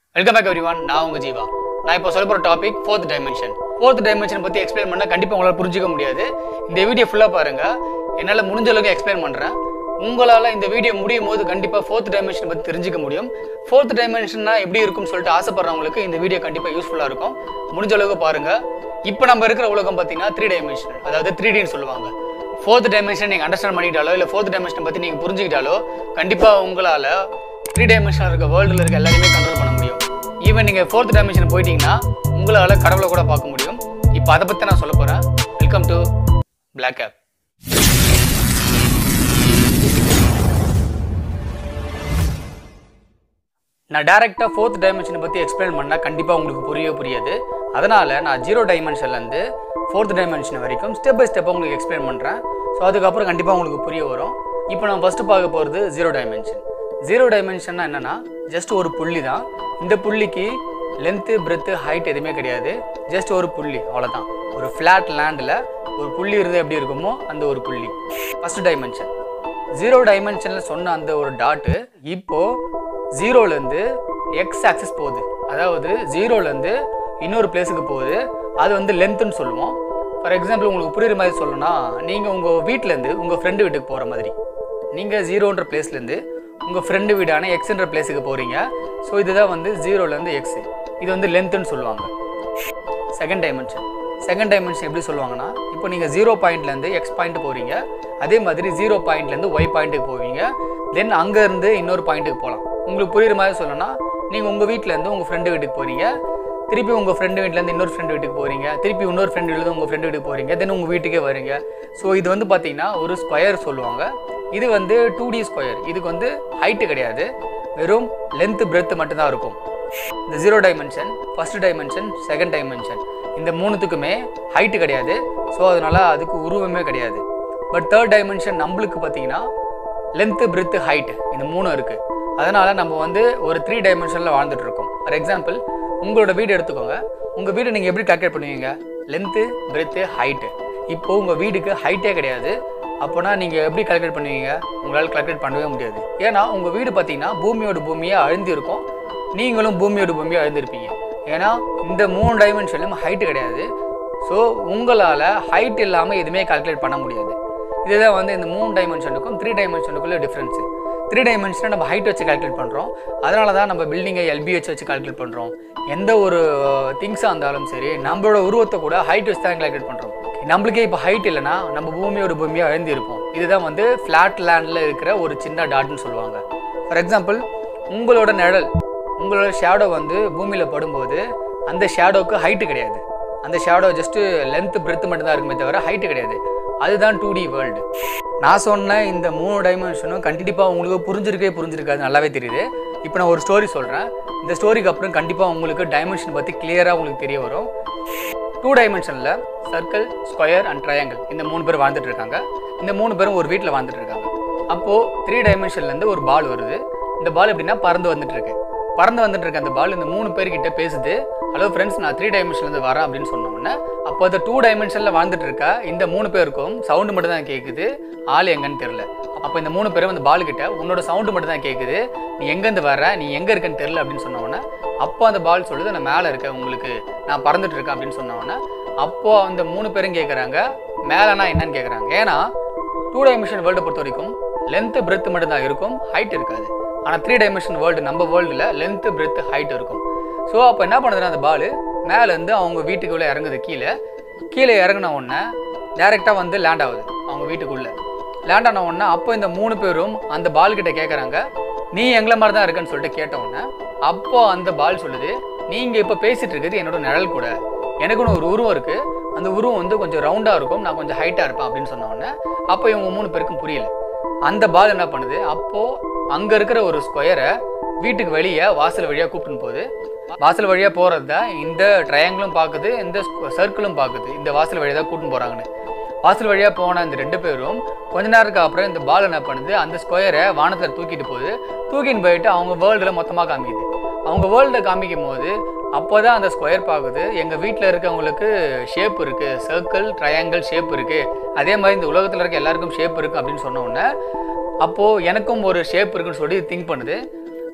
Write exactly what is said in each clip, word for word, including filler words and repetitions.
Welcome back everyone. நான் உங்க ஜீவா. நான் இப்போ சொல்ல போற topic fourth dimension. fourth dimension பத்தி எக்ஸ்பிளைன் பண்ணா கண்டிப்பா உங்களால புரிஞ்சிக்க முடியாது. இந்த வீடியோ ஃபுல்லா பாருங்க. என்னால முடிஞ்ச அளவுக்கு எக்ஸ்பிளைன் பண்றேன். உங்களால இந்த வீடியோ முடியும் போது கண்டிப்பா fourth dimension பத்தி தெரிஞ்சிக்க முடியும். fourth dimensionனா எப்படி இருக்கும்னு சொல்லிட்டு ஆசைப்படுறவங்களுக்கு இந்த வீடியோ கண்டிப்பா யூஸ்ஃபுல்லா இருக்கும். முடிஞ்ச அளவுக்கு பாருங்க. இப்போ நம்ம இருக்கிற உலகம் பாத்தீங்கன்னா three dimension, அதாவது three D ன்னு சொல்லுவாங்க. fourth dimension நீங்க அண்டர்ஸ்டாண்ட் பண்ணிட்டாலோ இல்ல fourth dimension பத்தி நீங்க புரிஞ்சிக்கிட்டாலோ கண்டிப்பா உங்களால three dimension இருக்க வேர்ல்டுல இருக்க எல்லாரையுமே கண்ட்ரோல் பண்ண முடியும். ஈவன் நீங்க fourth dimension போயிட்டீங்கன்னா உங்களால கடவுளை கூட பார்க்க முடியும். இப்போ அதை பத்தி நான் சொல்ல போறேன். Welcome to black op. நான் டைரக்டா fourth dimension பத்தி எக்ஸ்பிளைன் பண்ணா கண்டிப்பா உங்களுக்கு புரியவே புரியாது. அதனால நான் ஜீரோ டைமென்ஷன்ல இருந்து fourth dimension வரைக்கும் ஸ்டெப் பை ஸ்டெப்பா உங்களுக்கு எக்ஸ்பிளைன் பண்றேன். ஸோ அதுக்கப்புறம் கண்டிப்பா உங்களுக்கு புரிய வரும். இப்போ நான் ஃபர்ஸ்ட் பார்க்க போறது ஜீரோ டைமென்ஷன். ஜீரோ டைமென்ஷன்னா என்னன்னா ஜஸ்ட் ஒரு புள்ளி தான். இந்த புள்ளிக்கு லென்த்து பிரெத்து ஹைட் எதுவுமே கிடையாது. ஜஸ்ட் ஒரு புள்ளி, அவ்வளோதான். ஒரு ஃப்ளாட் லேண்டில் ஒரு புள்ளி இருந்து எப்படி இருக்குமோ அந்த ஒரு புள்ளி ஃபர்ஸ்ட் டைமென்ஷன். ஜீரோ டைமென்ஷனில் சொன்ன அந்த ஒரு டாட்டு இப்போது ஜீரோலேருந்து எக்ஸ் ஆக்சிஸ் போகுது. அதாவது ஜீரோலேருந்து இன்னொரு பிளேஸுக்கு போகுது. அது வந்து லென்த்துன்னு சொல்லுவோம். ஃபார் எக்ஸாம்பிள் உங்களுக்கு புரியுற மாதிரி சொல்லணும்னா நீங்கள் உங்கள் வீட்டிலேருந்து உங்கள் ஃப்ரெண்டு வீட்டுக்கு போகிற மாதிரி நீங்கள் ஜீரோன்ற பிளேஸ்லேருந்து உங்கள் ஃப்ரெண்டு வீடான எக்ஸ்ன்ற பிளேஸுக்கு போகிறீங்க. ஸோ இதுதான் வந்து ஜீரோலேருந்து எக்ஸு. இது வந்து லென்த்துன்னு சொல்லுவாங்க. செகண்ட் டைமென்ஷன் செகண்ட் டைமென்ஷன் எப்படி சொல்லுவாங்கன்னா இப்போ நீங்கள் ஜீரோ பாயிண்ட்லேருந்து எக்ஸ் பாயிண்ட் போகிறீங்க. அதே மாதிரி ஜீரோ பாயிண்ட்லேருந்து ஒய் பாயிண்ட்டுக்கு போவீங்க. தென் அங்கேருந்து இன்னொரு பாயிண்ட்டுக்கு போகலாம். உங்களுக்கு புரியுற மாதிரி சொல்லணும்னா நீங்கள் உங்கள் வீட்டிலேருந்து உங்கள் ஃப்ரெண்டு வீட்டுக்கு போகிறீங்க. திருப்பி உங்கள் ஃப்ரெண்டு வீட்டிலேருந்து இன்னொரு ஃப்ரெண்டு வீட்டுக்கு போகிறீங்க. திருப்பி இன்னொரு ஃப்ரெண்டு வீட்டிலேருந்து உங்கள் ஃப்ரெண்டு வீட்டுக்கு போகிறீங்க. தென் உங்கள் வீட்டுக்கே வரீங்க. ஸோ இது வந்து பார்த்தீங்கன்னா ஒரு ஸ்கொயர் சொல்லுவாங்க. இது வந்து டூ டி ஸ்கொயர். இதுக்கு வந்து ஹைட்டு கிடையாது, வெறும் லென்த்து பிரெத்து மட்டும்தான் இருக்கும். இந்த zero dimension, first dimension, second dimension இந்த மூணுத்துக்குமே ஹைட்டு கிடையாது. ஸோ அதனால் அதுக்கு உருவமே கிடையாது. பட் தேர்ட் டைமென்ஷன் நம்மளுக்கு பார்த்தீங்கன்னா லென்த்து பிரெத்து ஹைட்டு இந்த மூணும் இருக்குது. அதனால் நம்ம வந்து ஒரு த்ரீ டைமென்ஷனில் வாழ்ந்துட்டு இருக்கோம். ஃபார் எக்ஸாம்பிள் உங்களோட வீடு எடுத்துக்கோங்க. உங்கள் வீடு நீங்கள் எப்படி கால்குலேட் பண்ணுவீங்க? Length breadth height. இப்போது உங்கள் வீடுக்கு ஹைட்டே கிடையாது. அப்போனா நீங்கள் எப்படி கால்குலேட் பண்ணுவீங்க? உங்களால் கால்குலேட் பண்ணவே முடியாது. ஏன்னா உங்கள் வீடு பார்த்தீங்கன்னா பூமியோட பூமியாக அழுந்தி இருக்கும். நீங்களும் பூமியோட பூமியாக அழுந்திருப்பீங்க. ஏன்னா இந்த மூணு டைமென்ஷன்லையும் ஹைட்டு கிடையாது. ஸோ உங்களால் ஹைட் இல்லாமல் எதுவுமே கால்குலேட் பண்ண முடியாது. இதுதான் வந்து இந்த மூணு டைமென்ஷனுக்கும் த்ரீ டைமென்ஷனுக்குள்ள டிஃப்ரென்ஸு. த்ரீ டைமென்ஷனை நம்ம ஹைட் வச்சு கால்குலேட் பண்ணுறோம். அதனால தான் நம்ம பில்டிங்கை எல்பிஹெச் வச்சு கால்குலேட் பண்ணுறோம். எந்த ஒரு திங்ஸாக இருந்தாலும் சரி நம்மளோட உருவத்தை கூட ஹைட் வச்சு தான் கால்குலேட் பண்ணுறோம். நம்மளுக்கே இப்போ ஹைட் இல்லைன்னா நம்ம பூமியோட பூமியாக அழுந்தி இருப்போம். இதுதான் வந்து ஃப்ளாட் லேண்டில் இருக்கிற ஒரு சின்ன டாட்னு சொல்லுவாங்க. ஃபார் எக்ஸாம்பிள் உங்களோட நிழல், உங்களோட ஷேடோ வந்து பூமியில் படும்போது அந்த ஷேடோவுக்கு ஹைட்டு கிடையாது. அந்த ஷேடோ ஜஸ்ட்டு லென்த்து பிரெத்து மட்டும்தான் இருக்குமே தவிர ஹைட்டு கிடையாது. அதுதான் டூ டி வேர்ல்டு. நான் சொன்ன இந்த மூணு டைமென்ஷனும் கண்டிப்பாக உங்களுக்கு புரிஞ்சிருக்கே புரிஞ்சிருக்காது, நல்லாவே தெரியுது. இப்போ நான் ஒரு ஸ்டோரி சொல்கிறேன். இந்த ஸ்டோரிக்கு அப்புறம் கண்டிப்பாக உங்களுக்கு டைமென்ஷன் பற்றி கிளியராக உங்களுக்கு தெரிய வரும். டூ டைமென்ஷனில் சர்க்கிள், ஸ்கொயர் அண்ட் ட்ரையாங்கிள் இந்த மூணு பேர் வாழ்ந்துட்டு இருக்காங்க. இந்த மூணு பேரும் ஒரு வீட்டில் வாழ்ந்துட்டு இருக்காங்க. அப்போது த்ரீ டைமென்ஷன்லேருந்து ஒரு பால் வருது. இந்த பால் எப்படின்னா பறந்து வந்துட்டு இருக்கு. பறந்து வந்துட்டு இருக்க அந்த பால் இந்த மூணு பேர்கிட்ட பேசுது. ஹலோ ஃப்ரெண்ட்ஸ், நான் த்ரீ டைமென்ஷன்லேருந்து வரேன் அப்படின்னு சொன்னோன்னே அப்போ அந்த டூ டைமென்ஷனில் வாழ்ந்துட்டு இருக்க இந்த மூணு பேருக்கும் சவுண்டு மட்டும் தான் கேட்குது, ஆள் எங்கன்னு தெரில. அப்போ இந்த மூணு பேரும் அந்த பால் கிட்ட உன்னோட சவுண்டு மட்டும் தான் கேட்குது, நீ எங்கேருந்து வர, நீ எங்கே இருக்கன்னு தெரில அப்படின்னு சொன்னோன்னே அப்போ அந்த பால் சொல்லுது, நான் மேலே இருக்கேன், உங்களுக்கு நான் பறந்துட்டு இருக்கேன் அப்படின்னு சொன்னோன்னே அப்போது அந்த மூணு பேரும் கேட்குறாங்க மேலேனா என்னன்னு கேட்குறாங்க. ஏன்னா டூ டைமென்ஷன் வேர்ல்டை பொறுத்த வரைக்கும் லென்த்து பிரெத்து மட்டும்தான் இருக்கும், ஹைட் இருக்காது. ஆனால் த்ரீ டைமென்ஷன் வேர்ல்டு நம்ம வேர்ல்டில் லென்த்து பிரெத்து ஹைட் இருக்கும். ஸோ அப்போ என்ன பண்ணுதுன்னா அந்த பால் மேலேருந்து அவங்க வீட்டுக்குள்ளே இறங்குது. கீழே கீழே இறங்கின உடனே டேரெக்டாக வந்து லேண்ட் ஆகுது அவங்க வீட்டுக்குள்ளே. லேண்ட் ஆன உடனே அப்போ இந்த மூணு பேரும் அந்த பால் கிட்ட கேட்குறாங்க, நீ எங்களை மாதிரி தான் இருக்கன்னு சொல்லிட்டு கேட்ட உடனே அப்போ அந்த பால் சொல்லுது, நீங்கள் இப்போ பேசிகிட்டு இருக்கிறது என்னோட நிழல் கூட, எனக்குன்னு ஒரு உருவம் இருக்குது, அந்த உருவம் வந்து கொஞ்சம் ரவுண்டாக இருக்கும், நான் கொஞ்சம் ஹைட்டாக இருப்பேன் அப்படின்னு சொன்ன உடனே அப்போ இவங்க மூணு பேருக்கும் புரியல. அந்த பால் என்ன பண்ணுது, அப்போது அங்கே இருக்கிற ஒரு ஸ்கொயரை வீட்டுக்கு வெளியே வாசல் வழியாக கூப்பிட்டுன்னு போகுது. வாசல் வழியாக போகிறது தான் இந்த ட்ரையாங்கிளும் பார்க்குது, இந்த சர்க்கிளும் பார்க்குது, இந்த வாசல் வழியாக தான் கூட்டின்னு போகிறாங்கன்னு. வாசல் வழியாக போன இந்த ரெண்டு பேரும் கொஞ்ச நேரத்துக்கு அப்புறம் இந்த பால் என்ன பண்ணுது, அந்த ஸ்கொயரை வானத்தில் தூக்கிட்டு போகுது. தூக்கின்னு போயிட்டு அவங்க வேர்ல்டில் மொத்தமாக காமிக்குது. அவங்க வேர்ல்டை காமிக்கும் போது அப்போ தான் அந்த ஸ்கொயர் பார்க்குது, எங்கள் வீட்டில் இருக்கவங்களுக்கு ஷேப் இருக்குது, சர்க்கிள் ட்ரையாங்கிள் ஷேப் இருக்குது, அதே மாதிரி இந்த உலகத்தில் இருக்க எல்லாருக்கும் ஷேப் இருக்குது அப்படின்னு சொன்ன உடனே அப்போது எனக்கும் ஒரு ஷேப் இருக்குன்னு சொல்லி திங்க் பண்ணுது.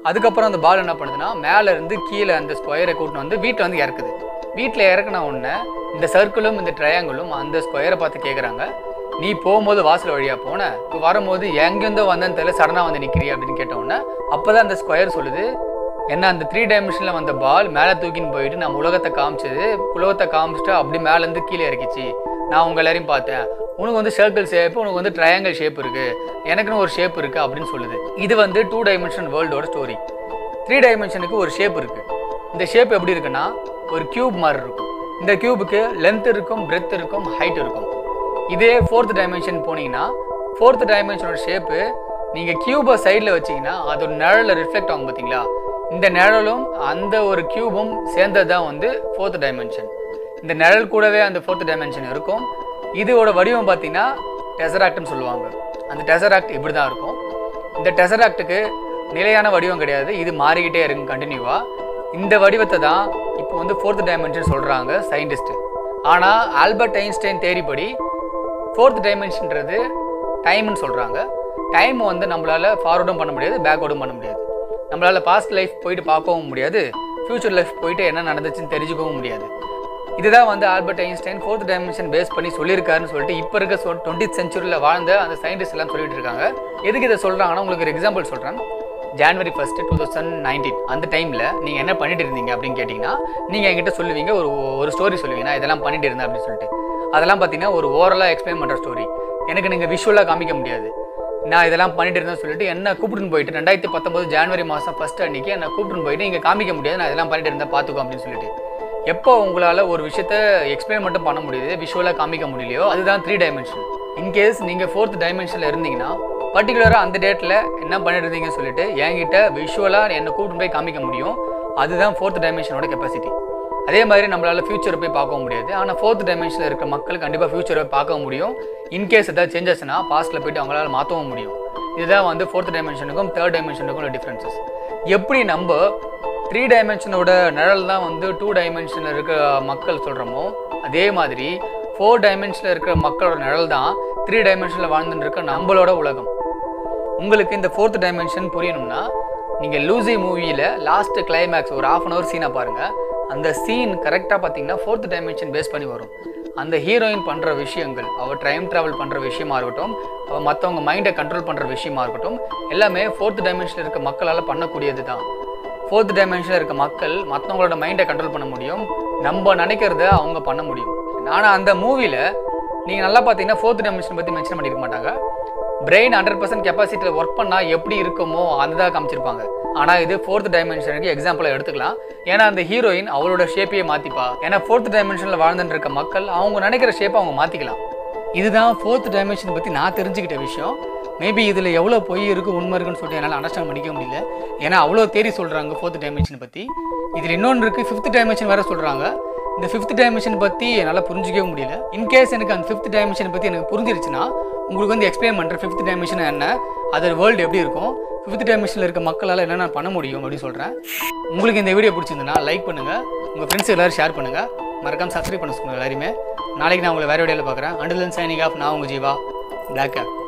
அதுக்கப்புறம் அந்த பால் என்ன பண்ணுதுன்னா மேலேருந்து கீழே அந்த ஸ்கொயரை கூட்டின்னு வந்து வீட்டில் வந்து இறக்குது. வீட்டில் இறக்குன உடனே இந்த சர்க்கிளும் இந்த ட்ரையாங்கிளும் அந்த ஸ்கொயரை பார்த்து கேட்குறாங்க, நீ போகும்போது வாசல் வழியாக போன, இப்போ வரும்போது எங்கேருந்தோ வந்தேன்னு தெரியல சடனாக வந்து நிற்கிறீ அப்படின்னு கேட்ட உடனே அப்போ தான் அந்த ஸ்கொயர் சொல்லுது, என்ன அந்த த்ரீ டைமென்ஷனில் வந்த பால் மேலே தூக்கின்னு போயிட்டு நம்ம உலகத்தை காமிச்சது, உலகத்தை காமிச்சிட்டு அப்படி மேலேருந்து கீழே இறக்கிச்சு. நான் உங்கள் எல்லாரையும் பார்த்தேன், உனக்கு வந்து சர்க்கிள் ஷேப்பு, உனக்கு வந்து ட்ரையாங்கிள் ஷேப் இருக்குது, எனக்குன்னு ஒரு ஷேப் இருக்குது அப்படின்னு சொல்லுது. இது வந்து டூ டைமென்ஷன் வேர்ல்டோட ஸ்டோரி. த்ரீ டைமென்ஷனுக்கு ஒரு ஷேப் இருக்குது. இந்த ஷேப் எப்படி இருக்குன்னா ஒரு கியூப் மாதிரி இருக்கும். இந்த கியூபுக்கு லென்த் இருக்கும், பிரெத் இருக்கும், ஹைட் இருக்கும். இதே ஃபோர்த் டைமென்ஷன் போனீங்கன்னா ஃபோர்த் டைமென்ஷனோட ஷேப்பு நீங்கள் கியூபை சைடில் வச்சிங்கன்னா அதோட நிழலில் ரிஃப்ளெக்ட் ஆகும் பார்த்தீங்களா, இந்த நிழலும் அந்த ஒரு கியூபும் சேர்ந்தது தான் வந்து ஃபோர்த் டைமென்ஷன். இந்த நிழல் கூடவே அந்த ஃபோர்த் டைமென்ஷன் இருக்கும். இதோட வடிவம் பார்த்தீங்கன்னா டெசராக்ட்னு சொல்லுவாங்க. அந்த டெசராக்ட் இப்படி தான் இருக்கும். இந்த டெசராக்டுக்கு நிலையான வடிவம் கிடையாது, இது மாறிக்கிட்டே இருக்கும் கண்டினியூவாக. இந்த வடிவத்தை தான் இப்போ வந்து ஃபோர்த் டைமென்ஷன் சொல்கிறாங்க சயின்டிஸ்ட்டு. ஆனால் ஆல்பர்ட் ஐன்ஸ்டைன் தேரிப்படி ஃபோர்த் டைமென்ஷன்றது டைம்னு சொல்கிறாங்க. டைம் வந்து நம்மளால் ஃபார்வர்டும் பண்ண முடியாது, பேக்வர்டும் பண்ண முடியாது. நம்மளால் பாஸ்ட் லைஃப் போயிட்டு பார்க்கவும் முடியாது, ஃப்யூச்சர் லைஃப் போயிட்டு என்ன நடந்துச்சுன்னு தெரிஞ்சுக்கவும் முடியாது. இதுதான் வந்து Albert Einstein fourth dimension base பண்ணி சொல்லியிருக்காருன்னு சொல்லிட்டு இப்போ இருக்க சொல் டுவெண்ட்டி சென்ச்சுரியில் வாழ்ந்த அந்த சயின்டிஸ்ட் எல்லாம் சொல்லிட்டு இருக்காங்க. எதுக்கு இதை சொல்கிறாங்கன்னா உங்களுக்கு ஒரு எக்ஸாம்பிள் சொல்கிறேன். January first two thousand nineteen அந்த டைமில் நீங்கள் என்ன பண்ணிட்டு இருந்தீங்க அப்படின்னு கேட்டிங்கன்னா நீங்கள் என்கிட்ட சொல்லுவீங்க, ஒரு ஒரு ஸ்டோரி சொல்லுவீங்க, நான் இதெல்லாம் பண்ணிட்டு இருந்தேன் அப்படின்னு சொல்லிட்டு. அதெல்லாம் பார்த்தீங்கன்னா ஒரு ஓரலாக எக்ஸ்பிளைன் பண்ணுற ஸ்டோரி. எனக்கு நீங்கள் விஷுவலாக காமிக்க முடியாது. நான் இதெல்லாம் பண்ணிட்டு இருந்தேன்னு சொல்லிட்டு என்ன கூப்பிட்டுன்னு போயிட்டு ரெண்டாயிரத்தி பத்தொம்பது ஜான்வரி மாதம் ஃபஸ்ட் அன்றைக்கி என்ன கூப்பிட்டுன்னு போயிட்டு இங்கே காமிக்க முடியாது, நான் இதெல்லாம் பண்ணிட்டு இருந்தேன் பார்த்துக்கோ அப்படின்னு சொல்லிட்டு. எப்போ உங்களால் ஒரு விஷயத்த எக்ஸ்பிளைன் மட்டும் பண்ண முடியுது, விஷுவலாக காமிக்க முடியலையோ அதுதான் த்ரீ டைமென்ஷன். இன்கேஸ் நீங்கள் ஃபோர்த் டைமென்ஷனில் இருந்தீங்கன்னா பர்டிகுலராக அந்த டேட்டில் என்ன பண்ணிட்டு இருந்தீங்கன்னு சொல்லிட்டு என்கிட்ட விஷுவலாக என்னை கூப்பிட்டு போய் காமிக்க முடியும். அதுதான் ஃபோர்த் டைமென்ஷனோட கெப்பாசிட்டி. அதே மாதிரி நம்மளால் ஃபியூச்சரை போய் பார்க்கவும் முடியாது. ஆனால் ஃபோர்த் டைமென்ஷனில் இருக்கிற மக்கள் கண்டிப்பாக ஃபியூச்சரை பார்க்க முடியும். இன்கேஸ் ஏதாவது சேஞ்சஸ்னா பாஸ்ட்டில் போய்ட்டு அவங்களால மாற்றவும் முடியும். இதுதான் வந்து ஃபோர்த் டைமென்ஷனுக்கும் தேர்ட் டைமென்ஷனுக்கும் உள்ள டிஃப்ரென்சஸ். எப்படி நம்ம த்ரீ டைமென்ஷனோட நிழல் தான் வந்து டூ டைமென்ஷனில் இருக்கிற மக்கள் சொல்கிறோமோ, அதே மாதிரி ஃபோர் டைமென்ஷனில் இருக்கிற மக்களோட நிழல் தான் த்ரீ டைமென்ஷனில் வாழ்ந்துட்டு இருக்க நம்மளோட உலகம். உங்களுக்கு இந்த ஃபோர்த் டைமென்ஷன் புரியணும்னா நீங்கள் லூசி மூவியில் லாஸ்ட் கிளைமேக்ஸ் ஒரு ஆஃப் அன் ஹவர் சீனை பாருங்கள். அந்த சீன் கரெக்டாக பார்த்தீங்கன்னா ஃபோர்த் டைமென்ஷன் பேஸ் பண்ணி வரும். அந்த ஹீரோயின் பண்ணுற விஷயங்கள், அவள் டைம் ட்ராவல் பண்ணுற விஷயமா இருக்கட்டும், அவள் மற்றவங்க மைண்டை கண்ட்ரோல் பண்ணுற விஷயமா இருக்கட்டும், எல்லாமே ஃபோர்த் டைமென்ஷனில் இருக்க மக்களால் பண்ணக்கூடியது தான். ஃபோர்த் டைமென்ஷனில் இருக்க மக்கள் மற்றவங்களோட மைண்டை கண்ட்ரோல் பண்ண முடியும், நம்ம நினைக்கிறத அவங்க பண்ண முடியும். ஆனால் அந்த மூவியில் நீங்கள் நல்லா பார்த்தீங்கன்னா ஃபோர்த் டைமென்ஷன் பற்றி மென்ஷன் பண்ணியிருக்க மாட்டாங்க. பிரெயின் ஹண்ட்ரட் பர்சன்ட் கெப்பாசிட்டியில் ஒர்க் பண்ணால் எப்படி இருக்குமோ அதுதான் காமிச்சிருப்பாங்க. ஆனால் இது ஃபோர்த் டைமென்ஷனுக்கு எக்ஸாம்பிளாக எடுத்துக்கலாம். ஏன்னா அந்த ஹீரோயின் அவளோட ஷேப்பையே மாற்றிப்பா. ஏன்னா ஃபோர்த் டைமென்ஷனில் வாழ்ந்துட்டு இருக்க மக்கள் அவங்க நினைக்கிற ஷேப்பை அவங்க மாற்றிக்கலாம். இதுதான் ஃபோர்த் டைமென்ஷன் பற்றி நான் தெரிஞ்சுக்கிட்ட விஷயம். மேபி இதில் எவ்வளோ பொய் இருக்குது உண்மை இருக்குன்னு சொல்லிட்டு என்னால் அண்டர்ஸ்டாண்ட் பண்ணிக்க முடியல. ஏன்னா அவ்வளோ தேரி சொல்கிறாங்க ஃபோர்த் டைமென்ஷனை பற்றி. இதில் இன்னொன்று இருக்குது, ஃபிஃப்த் டைமென்ஷன் வேறு சொல்கிறாங்க. இந்த ஃபிஃப்த் டைமென்ஷன் பற்றி என்னால் புரிஞ்சிக்கவே முடியல. இன்கேஸ் எனக்கு அந்த ஃபிஃப்த் டைமென்ஷனை பற்றி எனக்கு புரிஞ்சிருச்சுன்னா உங்களுக்கு வந்து எக்ஸ்பிளைன் பண்ணுறேன் ஃபிஃப்த் டைமென்ஷன் என்ன, அதோட வேர்ல்டு எப்படி இருக்கும், ஃபிஃப்த் டைமென்ஷனில் இருக்க மக்களால் என்னென்ன பண்ண முடியும் அப்படின்னு சொல்கிறேன். உங்களுக்கு இந்த வீடியோ பிடிச்சிருந்ததுன்னா லைக் பண்ணுங்கள், உங்கள் ஃப்ரெண்ட்ஸ் எல்லோரும் ஷேர் பண்ணுங்கள், மறக்காமல் சப்ஸ்கிரைப் பண்ண சொல்லுங்கள் எல்லாருமே. நாளைக்கு நான் உங்களை வேறு வீடியோவில் பார்க்குறேன். அண்டில் தென் சைனிங் ஆஃப், நான் உங்கள் ஜீவா, பிளாக் கேப்.